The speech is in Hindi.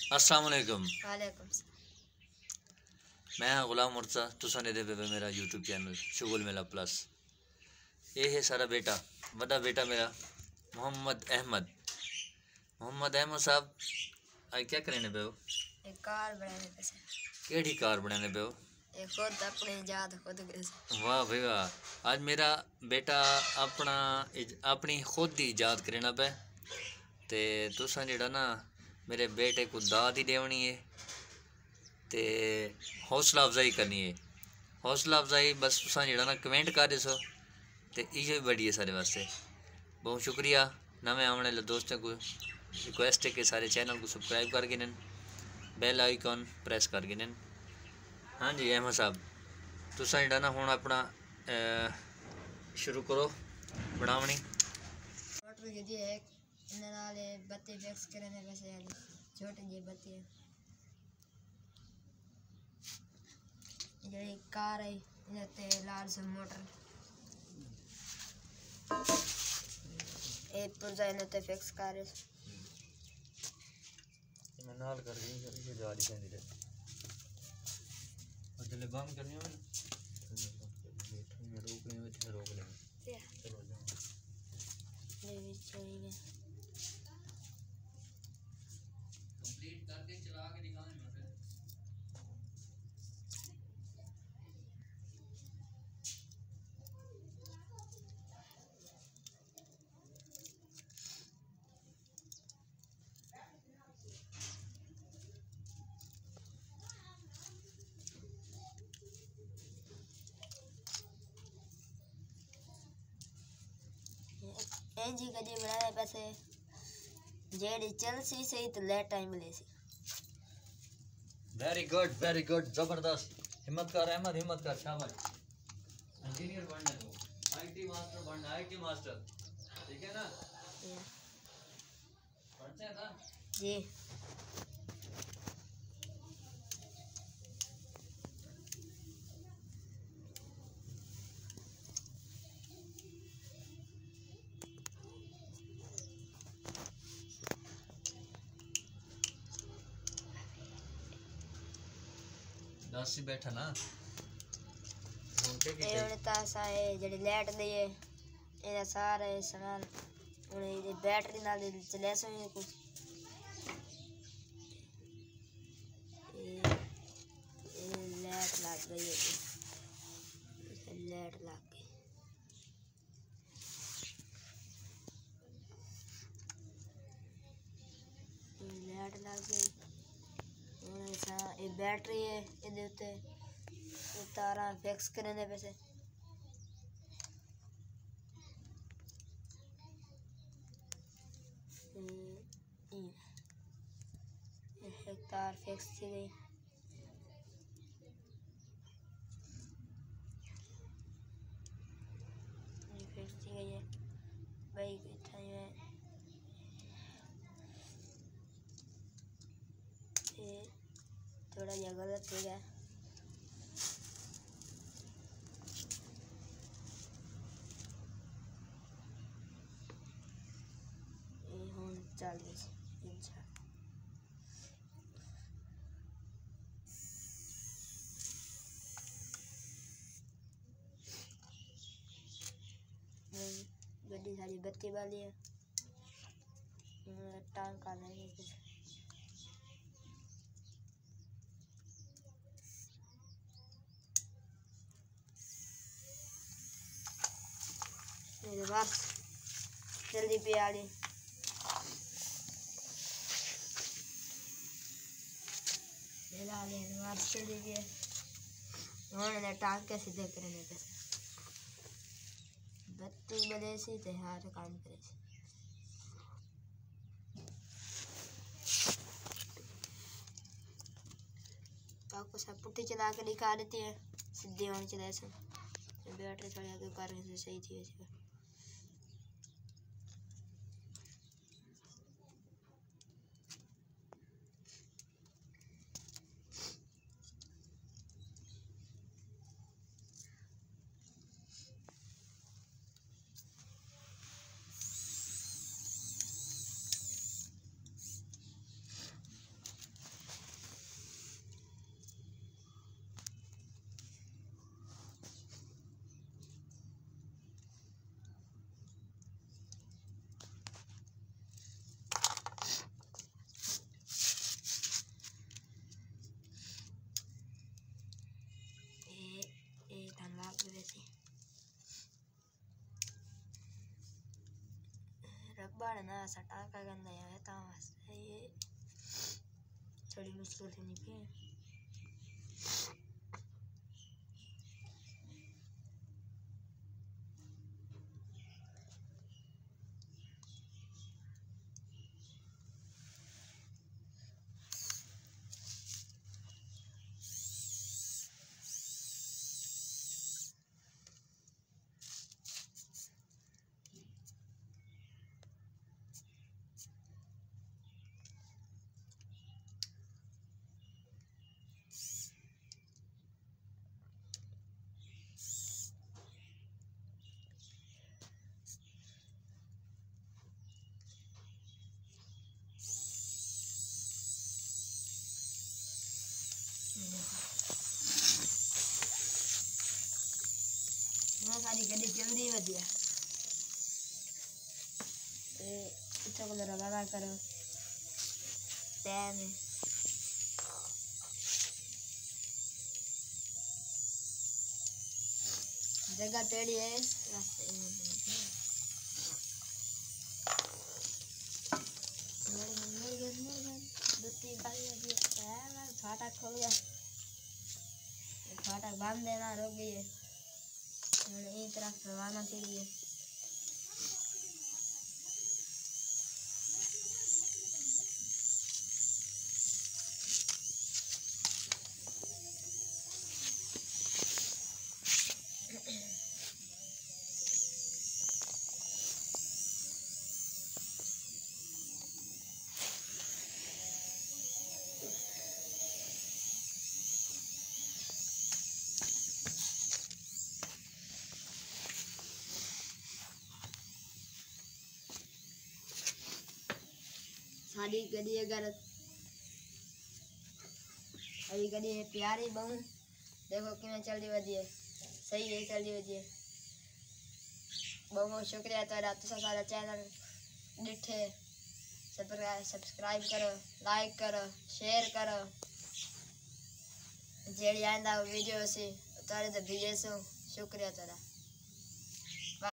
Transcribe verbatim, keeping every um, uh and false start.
अस्सलाम वालेकुम। वालेकुम। मैं हाँ गुलाम मुर्तज़ा, तुसा ने दे पे मेरा YouTube channel Shugal Mela plus. ये है सारा बेटा, बड़ा बेटा मेरा मोहम्मद अहमद। मोहम्मद अहमद साहब आज क्या करने पे हो? एक कार बनाने पे से। केड़ी कार बनाने पे हो? एक खुद अपनी याद खुद करे। वाह भाई वाह, आज मेरा बेटा अपना इज- अपनी खुद ही ईजाद करना पे ते तुसा जेड़ा ना मेरे बेटे को दाद ही देवनी है ते हौसला अफजाई करनी है। हौसला अफजाई बस तुसा जेड़ा ना कमेंट कर दसो तो इयो ही बड़ी है सारे वास्ते। बहुत शुक्रिया। नवे आने वाले दोस्तों को रिक्वेस्ट है कि सारे चैनल को सब्सक्राइब कर गिनन, बेल आइकॉन प्रेस कर गिनन। हाँ जी अहमद साहब, तुसा जेड़ा ना हुण अपना शुरू करो बनावनी। मोटर जी एक इन नाले बत्ती फिक्स करने पे से छोटी जी बत्ती है जड़ी कार है इनते लाल से मोटर ए पुर्जा इनते फिक्स कर मैं नाल कर गई ये जा रही है धीरे और जले बंद करनी है मैं रोक ले मैं रोक ले चलो जाओ ये भी चाहिए कंप्लीट करके चला के दिखाएं मुझे। ए जी कदी बनाने पे से जेडी चलसी सही तो लेट टाइम ले सी। वेरी गुड वेरी गुड, जबरदस्त। हिम्मत कर अहमद, हिम्मत कर, शाबाश। इंजीनियर बनना है तो आईटी मास्टर बनना, आईटी मास्टर, ठीक है ना? पढ़ते हैं ना जी दस ही बैठा ना ये उन्हें तासा है जड़ी लेट दी है इन्हें सारे सामान उन्हें ये बैटरी नाल चले सो ये कुछ ये ये लेट लग गई है लेट लग गई ये लेट लग गई उन्हें सा ये बैटरी है इधर उते ये तारा फिक्स करने पे से एक तार फिक्स थी गई ये फिक्स थी गई है भाई इतना ही है ये थोड़ा जगह गलत हो गया ये होन चल गई इंशाल्लाह गड्डी सारी बत्ती वाली है टांग का नहीं कुछ मेरे बस जल्दी पे आ गई मेला ले बस जल्दी पे उन्होंने टांग के सीधे करने पे बत्ती बले सी ते हार काम करे सी आपको सब पुट्टी चला के दिखा देती है सीधे होने चले से बैटरी थोड़ी आगे करने से सही थी ऐसे बाड़ ना सटा का गंदा है ता ये थोड़ी मुश्किल थी नहीं पे मैं सारी गड्डी जल्दी वधिया ते इतना को रवाना करो टाइम जगह टेढ़ी है रास्ते में फाटक खोल गया फाटक बांध देना रोक गई है एक तरफ रवाना के लिए साड़ी गड्डी अगर अभी गड्डी प्यारी बहु देखो कि चल रही वधिए सही है चल रही वधिए बहुत बहुत शुक्रिया तेरा तो सारा चैनल डिठे सब्सक्राइब करो लाइक करो शेयर करो जेड़ी आंदा वीडियो से तारे तो भेजे सो शुक्रिया तेरा।